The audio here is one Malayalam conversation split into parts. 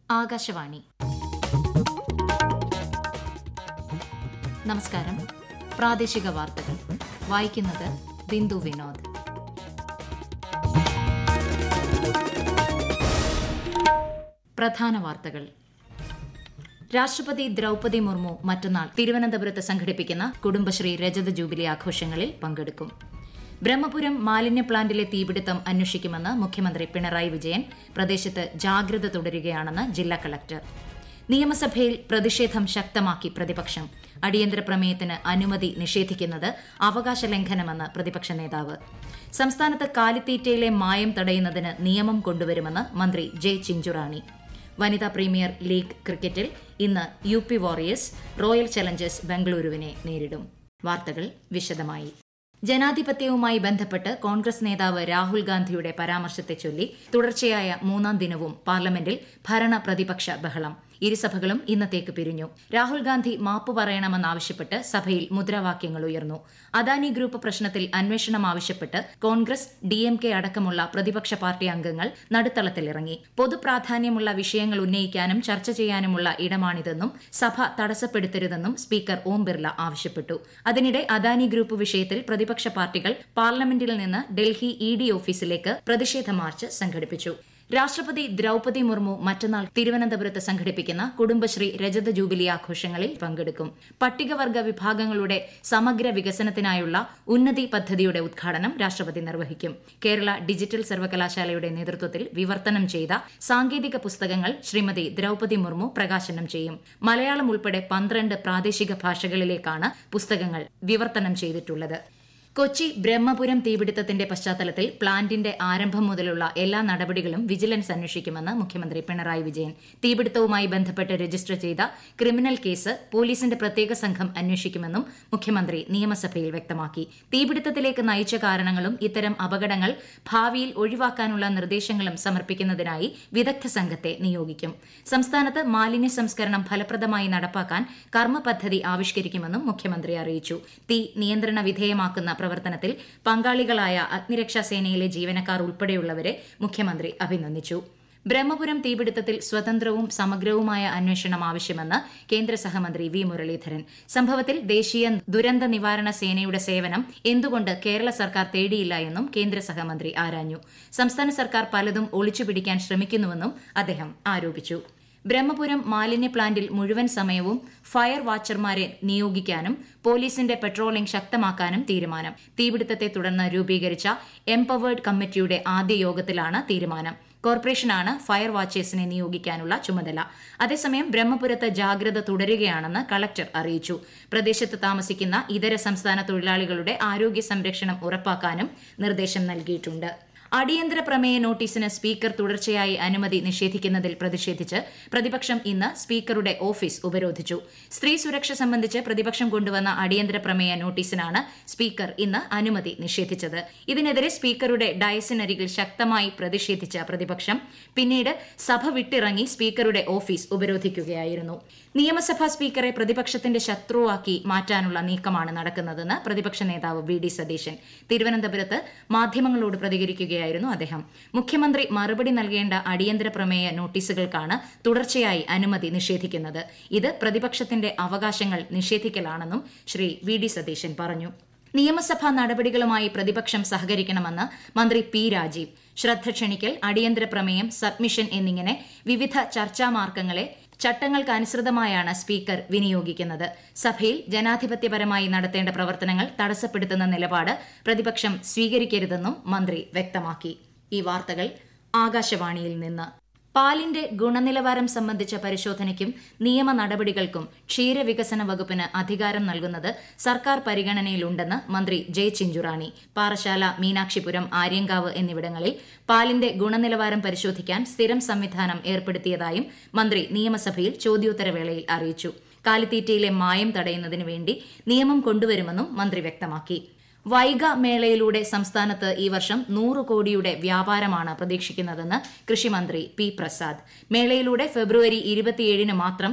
ആകാശവാണി. നമസ്കാരം. പ്രാദേശിക വാർത്തകൾ വായിക്കുന്നത് ബിന്ദു വിനോദ്. പ്രധാന വാർത്തകൾ. രാഷ്ട്രപതി ദ്രൌപദി മുർമു മറ്റന്നാൾ തിരുവനന്തപുരത്ത് സംഘടിപ്പിക്കുന്ന കുടുംബശ്രീ രജത ജൂബിലി ആഘോഷങ്ങളിൽ പങ്കെടുക്കും. ബ്രഹ്മപുരം മാലിന്യ പ്ലാന്റിലെ തീപിടുത്തം അന്വേഷിക്കുമെന്ന് മുഖ്യമന്ത്രി പിണറായി വിജയൻ. പ്രദേശത്ത് ജാഗ്രത തുടരുകയാണെന്ന് ജില്ലാ കളക്ടർ. നിയമസഭയിൽ പ്രതിഷേധം ശക്തമാക്കി പ്രതിപക്ഷം. അടിയന്തര പ്രമേയത്തിന് അനുമതി നിഷേധിക്കുന്നത് അവകാശ ലംഘനമെന്ന് പ്രതിപക്ഷ നേതാവ്. സംസ്ഥാനത്ത് കാലിത്തീറ്റയിലെ മായം തടയുന്നതിന് നിയമം കൊണ്ടുവരുമെന്ന് മന്ത്രി ജെ ചിഞ്ചുറാണി. വനിതാ പ്രീമിയർ ലീഗ് ക്രിക്കറ്റിൽ ഇന്ന് UP വാറിയേഴ്സ് റോയൽ ചലഞ്ചേഴ്സ് ബംഗളൂരുവിനെ നേരിടും. വാർത്തകൾ വിശദമായി. ജനാധിപത്യവുമായി ബന്ധപ്പെട്ട് കോൺഗ്രസ് നേതാവ് രാഹുൽ ഗാന്ധിയുടെ പരാമർശത്തെ ചൊല്ലി തുടർച്ചയായ മൂന്നാം ദിനവും പാർലമെന്റിൽ ഭരണ പ്രതിപക്ഷ ബഹളം. ഇരുസഭകളും ഇന്നത്തേക്ക് പിരിഞ്ഞു. രാഹുൽ ഗാന്ധി മാപ്പ് പറയണമെന്നാവശ്യപ്പെട്ട് സഭയിൽ മുദ്രാവാക്യങ്ങൾ ഉയർന്നു. അദാനി ഗ്രൂപ്പ് പ്രശ്നത്തിൽ അന്വേഷണം ആവശ്യപ്പെട്ട് കോൺഗ്രസ്, DMK അടക്കമുള്ള പ്രതിപക്ഷ പാർട്ടി അംഗങ്ങൾ നടുത്തളത്തിലിറങ്ങി. പൊതുപ്രാധാന്യമുള്ള വിഷയങ്ങൾ ഉന്നയിക്കാനും ചർച്ച ചെയ്യാനുമുള്ള ഇടമാണിതെന്നും സഭ തടസ്സപ്പെടുത്തരുതെന്നും സ്പീക്കർ ഓം ബിർല ആവശ്യപ്പെട്ടു. അതിനിടെ അദാനി ഗ്രൂപ്പ് വിഷയത്തിൽ പ്രതിപക്ഷ പാർട്ടികൾ പാർലമെന്റിൽ നിന്ന് ഡൽഹി ED ഓഫീസിലേക്ക് പ്രതിഷേധ മാർച്ച് സംഘടിപ്പിച്ചു. രാഷ്ട്രപതി ദ്രൌപദി മുർമു മറ്റന്നാൾ തിരുവനന്തപുരത്ത് സംഘടിപ്പിക്കുന്ന കുടുംബശ്രീ രജത ജൂബിലി ആഘോഷങ്ങളിൽ പങ്കെടുക്കും. പട്ടികവർഗ വിഭാഗങ്ങളുടെ സമഗ്ര വികസനത്തിനായുള്ള ഉന്നതി പദ്ധതിയുടെ ഉദ്ഘാടനം രാഷ്ട്രപതി നിർവഹിക്കും. കേരള ഡിജിറ്റൽ സർവകലാശാലയുടെ നേതൃത്വത്തിൽ വിവർത്തനം ചെയ്ത സാങ്കേതിക പുസ്തകങ്ങൾ ശ്രീമതി ദ്രൌപദി മുർമു പ്രകാശനം ചെയ്യും. മലയാളം ഉൾപ്പെടെ 12 പ്രാദേശിക ഭാഷകളിലേക്കാണ് പുസ്തകങ്ങൾ വിവർത്തനം ചെയ്തിട്ടുള്ളത്. കൊച്ചി ബ്രഹ്മപുരം തീപിടുത്തത്തിന്റെ പശ്ചാത്തലത്തിൽ പ്ലാന്റിന്റെ ആരംഭം മുതലുള്ള എല്ലാ നടപടികളും വിജിലൻസ് അന്വേഷിക്കുമെന്ന് മുഖ്യമന്ത്രി പിണറായി വിജയൻ. തീപിടുത്തവുമായി ബന്ധപ്പെട്ട് രജിസ്റ്റർ ചെയ്ത ക്രിമിനൽ കേസ് പോലീസിന്റെ പ്രത്യേക സംഘം അന്വേഷിക്കുമെന്നും മുഖ്യമന്ത്രി നിയമസഭയിൽ വ്യക്തമാക്കി. തീപിടുത്തത്തിലേക്ക് നയിച്ച കാരണങ്ങളും ഇത്തരം അപകടങ്ങൾ ഭാവിയിൽ ഒഴിവാക്കാനുള്ള നിർദ്ദേശങ്ങളും സമർപ്പിക്കുന്നതിനായി വിദഗ്ധ സംഘത്തെ നിയോഗിക്കും. സംസ്ഥാനത്ത് മാലിന്യ സംസ്കരണം ഫലപ്രദമായി നടപ്പാക്കാൻ കർമ്മ പദ്ധതി ആവിഷ്കരിക്കുമെന്നും മുഖ്യമന്ത്രി അറിയിച്ചു. തീ നിയന്ത്രണ വിധേയമാക്കുന്ന പ്രവർത്തനത്തിൽ പങ്കാളികളായ അഗ്നിരക്ഷാസേനയിലെ ജീവനക്കാർ ഉൾപ്പെടെയുള്ളവരെ മുഖ്യമന്ത്രി അഭിനന്ദിച്ചു. ബ്രഹ്മപുരം തീപിടുത്തത്തിൽ സ്വതന്ത്രവും സമഗ്രവുമായ അന്വേഷണം ആവശ്യമെന്ന് കേന്ദ്ര സഹമന്ത്രി V. മുരളീധരൻ. സംഭവത്തിൽ ദേശീയ ദുരന്ത നിവാരണ സേനയുടെ സേവനം എന്തുകൊണ്ട് കേരള സർക്കാർ തേടിയില്ല എന്നും കേന്ദ്ര സഹമന്ത്രി ആരാഞ്ഞു. സംസ്ഥാന സർക്കാർ പലതും ഒളിച്ചുപിടിക്കാൻ ശ്രമിക്കുന്നുവെന്നും അദ്ദേഹം ആരോപിച്ചു. ബ്രഹ്മപുരം മാലിന്യ പ്ലാന്റിൽ മുഴുവൻ സമയവും ഫയർ വാച്ചർമാരെ നിയോഗിക്കാനും പോലീസിന്റെ പെട്രോളിംഗ് ശക്തമാക്കാനും തീരുമാനം. തീപിടുത്തത്തെ തുടർന്ന് രൂപീകരിച്ച എംപവേർഡ് കമ്മിറ്റിയുടെ ആദ്യ യോഗത്തിലാണ് തീരുമാനം. കോർപ്പറേഷനാണ് ഫയർ വാച്ചേഴ്സിനെ നിയോഗിക്കാനുള്ള ചുമതല. അതേസമയം ബ്രഹ്മപുരത്ത് ജാഗ്രത തുടരുകയാണെന്ന് കളക്ടർ അറിയിച്ചു. പ്രദേശത്ത് താമസിക്കുന്ന ഇതര സംസ്ഥാന തൊഴിലാളികളുടെ ആരോഗ്യ സംരക്ഷണം ഉറപ്പാക്കാനും നിർദ്ദേശം നൽകിയിട്ടുണ്ട്. അടിയന്തര പ്രമേയ നോട്ടീസിന് സ്പീക്കർ തുടർച്ചയായി അനുമതി നിഷേധിക്കുന്നതിൽ പ്രതിഷേധിച്ച് പ്രതിപക്ഷം ഇന്ന് സ്പീക്കറുടെ ഓഫീസ് ഉപരോധിച്ചു. സ്ത്രീ സുരക്ഷ സംബന്ധിച്ച് പ്രതിപക്ഷം കൊണ്ടുവന്ന അടിയന്തര പ്രമേയ നോട്ടീസിനാണ് സ്പീക്കർ ഇന്ന് അനുമതി നിഷേധിച്ചത്. ഇതിനെതിരെ സ്പീക്കറുടെ ഡയസിനരികിൽ ശക്തമായി പ്രതിഷേധിച്ച പ്രതിപക്ഷം പിന്നീട് സഭ വിട്ടിറങ്ങി സ്പീക്കറുടെ ഓഫീസ് ഉപരോധിക്കുകയായിരുന്നു. നിയമസഭാ സ്പീക്കറെ പ്രതിപക്ഷത്തിന്റെ ശത്രുവാക്കി മാറ്റാനുള്ള നീക്കമാണ് നടക്കുന്നതെന്ന് പ്രതിപക്ഷ നേതാവ് VD സതീശൻ. തിരുവനന്തപുരത്ത് മാധ്യമങ്ങളോട് പ്രതികരിക്കുകയായിരുന്നു അദ്ദേഹം. മുഖ്യമന്ത്രി മറുപടി നൽകേണ്ട അടിയന്തര പ്രമേയ നോട്ടീസുകൾക്കാണ് തുടർച്ചയായി അനുമതി നിഷേധിക്കുന്നത്. ഇത് പ്രതിപക്ഷത്തിന്റെ അവകാശങ്ങൾ നിഷേധിക്കലാണെന്നും ശ്രീ VD സതീശൻ പറഞ്ഞു. നിയമസഭാ നടപടികളുമായി പ്രതിപക്ഷം സഹകരിക്കണമെന്ന് മന്ത്രി P. രാജീവ്. ശ്രദ്ധ ക്ഷണിക്കൽ, അടിയന്തര പ്രമേയം, സബ്മിഷൻ എന്നിങ്ങനെ വിവിധ ചർച്ചാമാർഗങ്ങളെ ചട്ടങ്ങൾക്കനുസൃതമായാണ് സ്പീക്കർ വിനിയോഗിക്കുന്നത്. സഭയിൽ ജനാധിപത്യപരമായി നടത്തേണ്ട പ്രവർത്തനങ്ങൾ തടസ്സപ്പെടുത്തുന്ന നിലപാട് പ്രതിപക്ഷം സ്വീകരിക്കരുതെന്നും മന്ത്രി വ്യക്തമാക്കി. ഈ വാർത്തകൾ ആകാശവാണിയിൽ നിന്ന്. പാലിന്റെ ഗുണനിലവാരം സംബന്ധിച്ച പരിശോധനയ്ക്കും നിയമ നടപടികൾക്കും ക്ഷീരവികസന വകുപ്പിന് അധികാരം നൽകുന്നത് സർക്കാർ പരിഗണനയിലുണ്ടെന്ന് മന്ത്രി ജെ ചിഞ്ചുറാണി. പാറശാല, മീനാക്ഷിപുരം, ആര്യങ്കാവ് എന്നിവിടങ്ങളിൽ പാലിന്റെ ഗുണനിലവാരം പരിശോധിക്കാൻ സ്ഥിരം സംവിധാനം ഏർപ്പെടുത്തിയതായും മന്ത്രി നിയമസഭയിൽ ചോദ്യോത്തരവേളയിൽ അറിയിച്ചു. കാലിത്തീറ്റയിലെ മായം തടയുന്നതിനു വേണ്ടി നിയമം കൊണ്ടുവരുമെന്നും മന്ത്രി വ്യക്തമാക്കി. വൈഗ മേളയിലൂടെ സംസ്ഥാനത്ത് ഈ വർഷം 100 കോടിയുടെ വ്യാപാരമാണ് പ്രതീക്ഷിക്കുന്നതെന്ന് കൃഷിമന്ത്രി P. പ്രസാദ്. മേളയിലൂടെ ഫെബ്രുവരി 27 മാത്രം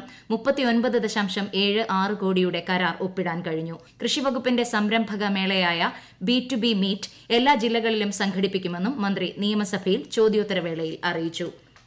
39.76 കോടിയുടെ കരാർ ഒപ്പിടാൻ കഴിഞ്ഞു. കൃഷിവകുപ്പിന്റെ സംരംഭക മേളയായ B2B മീറ്റ് എല്ലാ ജില്ലകളിലും സംഘടിപ്പിക്കുമെന്നും മന്ത്രി നിയമസഭയിൽ ചോദ്യോത്തരവേളയിൽ അറിയിച്ചു.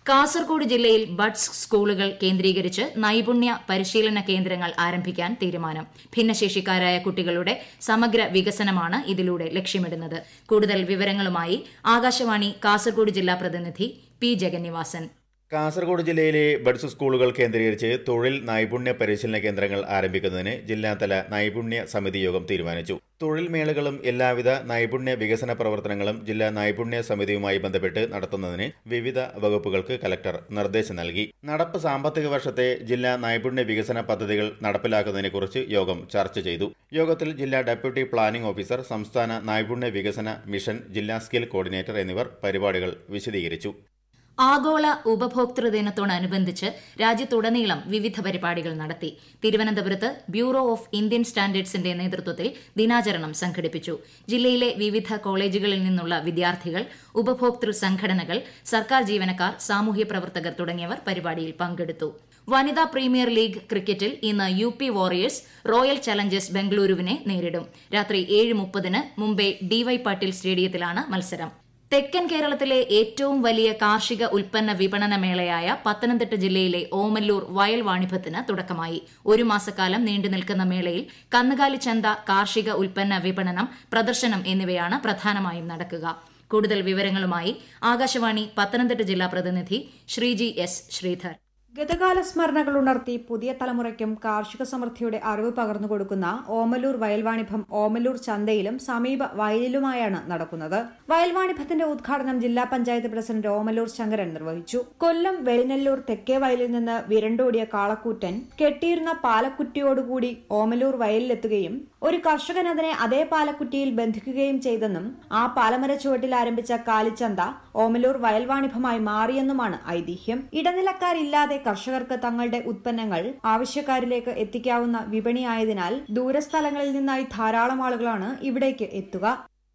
കാസർഗോഡ് ജില്ലയിൽ ബഡ്സ് സ്കൂളുകൾ കേന്ദ്രീകരിച്ച് നൈപുണ്യ പരിശീലന കേന്ദ്രങ്ങൾ ആരംഭിക്കാൻ തീരുമാനം. ഭിന്നശേഷിക്കാരായ കുട്ടികളുടെ സമഗ്ര വികസനമാണ് ഇതിലൂടെ ലക്ഷ്യമിടുന്നത്. കൂടുതൽ വിവരങ്ങളുമായി ആകാശവാണി കാസർഗോഡ് ജില്ലാ പ്രതിനിധി പി ജഗന്നിവാസൻ. കാസർഗോഡ് ജില്ലയിലെ ബഡ്സ് സ്കൂളുകൾ കേന്ദ്രീകരിച്ച് തൊഴിൽ നൈപുണ്യ പരിശീലന കേന്ദ്രങ്ങൾ ആരംഭിക്കുന്നതിന് ജില്ലാതല നൈപുണ്യ സമിതി യോഗം തീരുമാനിച്ചു. തൊഴിൽ മേളകളും എല്ലാവിധ നൈപുണ്യ വികസന പ്രവർത്തനങ്ങളും ജില്ലാ നൈപുണ്യ സമിതിയുമായി ബന്ധപ്പെട്ട് നടത്തുന്നതിന് വിവിധ വകുപ്പുകൾക്ക് കലക്ടർ നിർദ്ദേശം നൽകി. നടപ്പ് സാമ്പത്തിക വർഷത്തെ ജില്ലാ നൈപുണ്യ വികസന പദ്ധതികൾ നടപ്പിലാക്കുന്നതിനെക്കുറിച്ച് യോഗം ചർച്ച ചെയ്തു. യോഗത്തിൽ ജില്ലാ ഡെപ്യൂട്ടി പ്ലാനിംഗ് ഓഫീസർ, സംസ്ഥാന നൈപുണ്യ വികസന മിഷൻ ജില്ലാ സ്കിൽ കോർഡിനേറ്റർ എന്നിവർ പരിപാടികൾ വിശദീകരിച്ചു. ആഗോള ഉപഭോക്തൃ ദിനത്തോടനുബന്ധിച്ച് രാജ്യത്തുടനീളം വിവിധ പരിപാടികൾ നടത്തി. തിരുവനന്തപുരത്ത് ബ്യൂറോ ഓഫ് ഇന്ത്യൻ സ്റ്റാൻഡേർഡ്സിന്റെ നേതൃത്വത്തിൽ ദിനാചരണം സംഘടിപ്പിച്ചു. ജില്ലയിലെ വിവിധ കോളേജുകളിൽ നിന്നുള്ള വിദ്യാർത്ഥികൾ, ഉപഭോക്തൃ സംഘടനകൾ, സർക്കാർ ജീവനക്കാർ, സാമൂഹ്യ പ്രവർത്തകർ തുടങ്ങിയവർ പരിപാടിയിൽ പങ്കെടുത്തു. വനിതാ പ്രീമിയർ ലീഗ് ക്രിക്കറ്റിൽ ഇന്ന് UP വോറിയേഴ്സ് റോയൽ ചലഞ്ചേഴ്സ് ബംഗളൂരുവിനെ നേരിടും. രാത്രി 7:30 മുംബൈ DY പാട്ടീൽ സ്റ്റേഡിയത്തിലാണ് മത്സരം. തെക്കൻ കേരളത്തിലെ ഏറ്റവും വലിയ കാർഷിക ഉൽപ്പന്ന വിപണന മേളയായ പത്തനംതിട്ട ജില്ലയിലെ ഓമല്ലൂർ വയൽ വാണിഭത്തിന് തുടക്കമായി. ഒരു മാസക്കാലം നീണ്ടുനിൽക്കുന്ന മേളയിൽ കന്നുകാലി ചന്ത, കാർഷിക ഉൽപ്പന്ന വിപണനം, പ്രദർശനം എന്നിവയാണ് പ്രധാനമായും നടക്കുക. കൂടുതൽ വിവരങ്ങളുമായി ആകാശവാണി പത്തനംതിട്ട ജില്ലാ പ്രതിനിധി ശ്രീജി S. ശ്രീധർ. ഗതകാല സ്മരണകൾ ഉണർത്തി പുതിയ തലമുറയ്ക്കും കാർഷിക സമൃദ്ധിയുടെ അറിവ് പകർന്നുകൊടുക്കുന്ന ഓമല്ലൂർ വയൽവാണിഭം ഓമല്ലൂർ ചന്തയിലും സമീപ വയലിലുമായാണ് നടക്കുന്നത്. വയൽവാണിഭത്തിന്റെ ഉദ്ഘാടനം ജില്ലാ പഞ്ചായത്ത് പ്രസിഡന്റ് ഓമല്ലൂർ ശങ്കരൻ നിർവഹിച്ചു. കൊല്ലം വെളിനെല്ലൂർ തെക്കേ വയലിൽ നിന്ന് വിരണ്ടോടിയ കാളക്കൂറ്റൻ കെട്ടിയിരുന്ന പാലക്കുറ്റിയോടുകൂടി ഓമല്ലൂർ വയലിലെത്തുകയും ഒരു കർഷകൻ അതിനെ അതേ പാലക്കുറ്റിയിൽ ബന്ധിക്കുകയും ചെയ്തെന്നും ആ പാലമര ചുവട്ടിൽ ആരംഭിച്ച കാലിച്ചന്ത ഓമല്ലൂർ വയൽവാണിഭമായി മാറിയെന്നുമാണ് ഐതിഹ്യം. ഇടനിലക്കാരില്ലാതെ കർഷകർക്ക് തങ്ങളുടെ ഉത്പന്നങ്ങൾ ആവശ്യക്കാരിലേക്ക് എത്തിക്കാവുന്ന വിപണിയായതിനാൽ ദൂരസ്ഥലങ്ങളിൽ നിന്നായി ധാരാളം ആളുകളാണ് ഇവിടേക്ക് എത്തുക.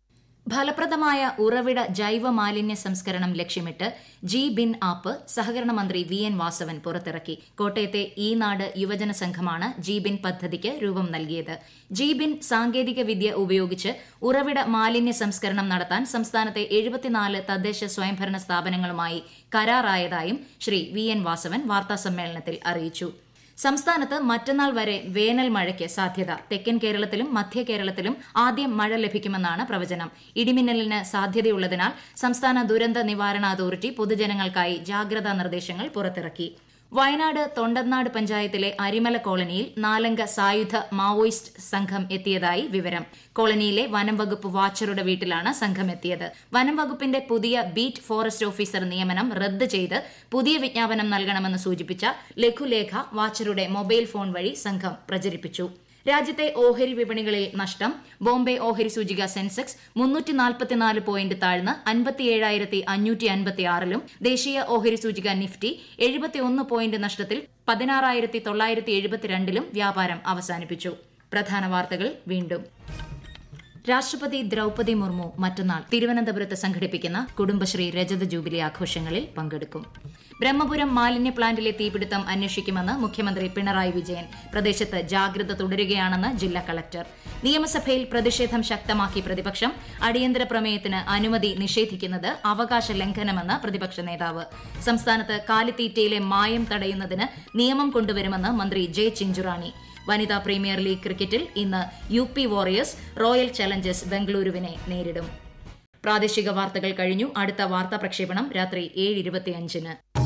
ഫലപ്രദമായ ഉറവിട ജൈവ മാലിന്യ സംസ്കരണം ലക്ഷ്യമിട്ട് G-Bin ആപ്പ് സഹകരണ മന്ത്രി VN വാസവൻ പുറത്തിറക്കി. കോട്ടയത്തെ ഈ നാട് യുവജന സംഘമാണ് G-Bin പദ്ധതിക്ക് രൂപം നൽകിയത്. G-Bin സാങ്കേതിക വിദ്യ ഉപയോഗിച്ച് ഉറവിട മാലിന്യ സംസ്കരണം നടത്താൻ സംസ്ഥാനത്തെ 74 തദ്ദേശ സ്വയംഭരണ സ്ഥാപനങ്ങളുമായി കരാറായതായും ശ്രീ VN വാസവൻ വാർത്താസമ്മേളനത്തിൽ അറിയിച്ചു. സംസ്ഥാനത്ത് മറ്റന്നാൾ വരെ വേനൽ മഴയ്ക്ക് സാധ്യത. തെക്കൻ കേരളത്തിലും മധ്യ കേരളത്തിലും ആദ്യം മഴ ലഭിക്കുമെന്നാണ് പ്രവചനം. ഇടിമിന്നലിന് സാധ്യതയുള്ളതിനാൽ സംസ്ഥാന ദുരന്ത നിവാരണ അതോറിറ്റി പൊതുജനങ്ങൾക്കായി ജാഗ്രതാ നിർദ്ദേശങ്ങൾ പുറത്തിറക്കി. വയനാട് തൊണ്ടനാട് പഞ്ചായത്തിലെ അരിമല കോളനിയിൽ 4-അംഗ സായുധ മാവോയിസ്റ്റ് സംഘം എത്തിയതായി വിവരം. കോളനിയിലെ വനം വകുപ്പ് വാച്ചറുടെ വീട്ടിലാണ് സംഘം എത്തിയത്. വനം വകുപ്പിന്റെ പുതിയ ബീറ്റ് ഫോറസ്റ്റ് ഓഫീസർ നിയമനം റദ്ദ് ചെയ്ത് പുതിയ വിജ്ഞാപനം നൽകണമെന്ന് സൂചിപ്പിച്ച ലഘുലേഖ വാച്ചറുടെ മൊബൈൽ ഫോൺ വഴി സംഘം പ്രചരിപ്പിച്ചു. രാജ്യത്തെ ഓഹരി വിപണികളിൽ നഷ്ടം. ബോംബെ ഓഹരി സൂചിക സെൻസെക്സ് 344 പോയിന്റ് താഴ്ന്ന് 57,556-ലും ദേശീയ ഓഹരി സൂചിക നിഫ്റ്റി 71 പോയിന്റ് നഷ്ടത്തിൽ 16,972-ലും വ്യാപാരം അവസാനിപ്പിച്ചു. പ്രധാന വാർത്തകൾ വീണ്ടും. രാഷ്ട്രപതി ദ്രൌപദി മുർമു മറ്റന്നാൾ തിരുവനന്തപുരത്ത് സംഘടിപ്പിക്കുന്ന കുടുംബശ്രീ രജത ജൂബിലി ആഘോഷങ്ങളിൽ പങ്കെടുക്കും. ബ്രഹ്മപുരം മാലിന്യ പ്ലാന്റിലെ തീപിടുത്തം അന്വേഷിക്കുമെന്ന് മുഖ്യമന്ത്രി പിണറായി വിജയൻ. പ്രദേശത്ത് ജാഗ്രത തുടരുകയാണെന്ന് ജില്ലാ കളക്ടർ. നിയമസഭയിൽ പ്രതിഷേധം ശക്തമാക്കി പ്രതിപക്ഷം. അടിയന്തര പ്രമേയത്തിന് അനുമതി നിഷേധിക്കുന്നത് അവകാശ ലംഘനമെന്ന് പ്രതിപക്ഷ നേതാവ്. സംസ്ഥാനത്ത് കാലിത്തീറ്റയിലെ മായം തടയുന്നതിന് നിയമം കൊണ്ടുവരുമെന്ന് മന്ത്രി ജെ ചിഞ്ചുറാണി. വനിതാ പ്രീമിയർ ലീഗ് ക്രിക്കറ്റിൽ ഇന്ന് UP വോറിയേഴ്സ് റോയൽ ചലഞ്ചേഴ്സ് ബംഗളൂരുവിനെ നേരിടും. പ്രാദേശിക വാർത്തകൾ കഴിഞ്ഞു. അടുത്ത വാർത്താ പ്രക്ഷേപണം രാത്രി 7:25-ന്.